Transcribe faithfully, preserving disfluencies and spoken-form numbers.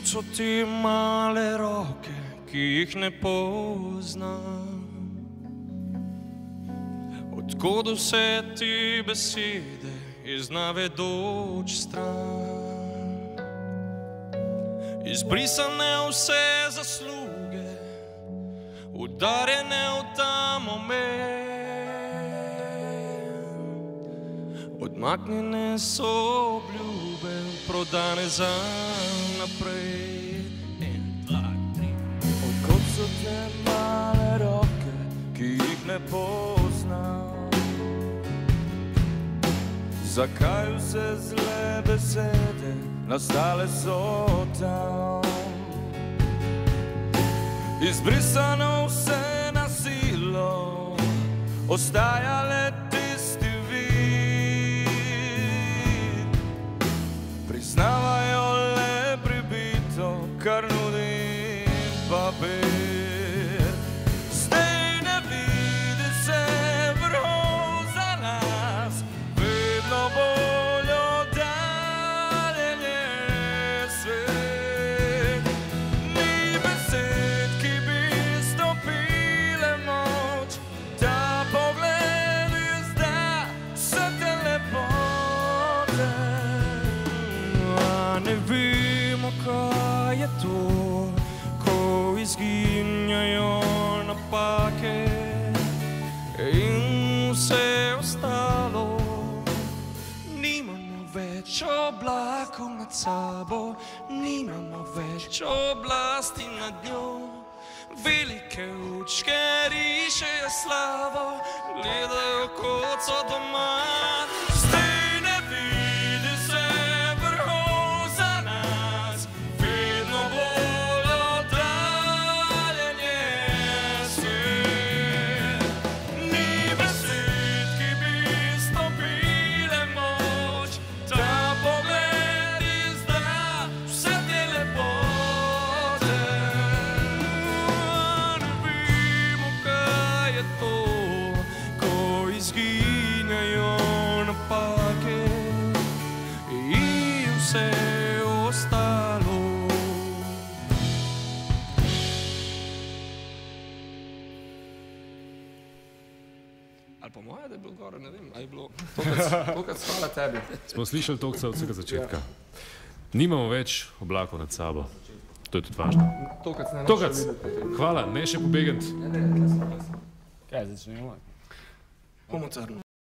Kot so ti male roke, ki jih ne poznam. Odkud vse ti besede iz navedoč stran. Izbrisane vse zasluge, udarjene v ta moment. Odmaknjene so obljube, prodane za naprej. En, dva, tri. Odkot so te male roke, ki jih ne poznam? Zakaj vse zle besede nastale so tam? Izbrisano vse na silo, ostaja le tisti vid. Priznavajo le pribito, kar nudi papir. Zdaj ne vidi se vrhov za nas, vedno bolj oddaljen je svet. Ni besed, ki bi stopile moč, ta pogled izda vse te lepote. A ne vemo, kaj je to, ko izginjajo napake in vse ostalo. Nimamo več oblakov nad sabo, nimamo več oblasti nad njo. Velike učke rišejo slavo, gledajo kot so doma. Zdaj ne vidi se vrhov za nas, vedno bolj oddaljen je svet. Ni besed, ki bi stopile moč, ta pogled izda vse te lepote. Ne vemo, kaj je to, ko izginjajo napake in vse ostalo. Ali po moje, da je bilo gore, ne vem, ali je bilo tokrat hvala tebi. Smo slišali toliko od vsega začetka. Nimamo več oblakov nad sabo. To je tudi važno. Tokrat se ne Tokrat. še videti. Hvala, ne še pobegant. Kaj začnemo? Bomo crno.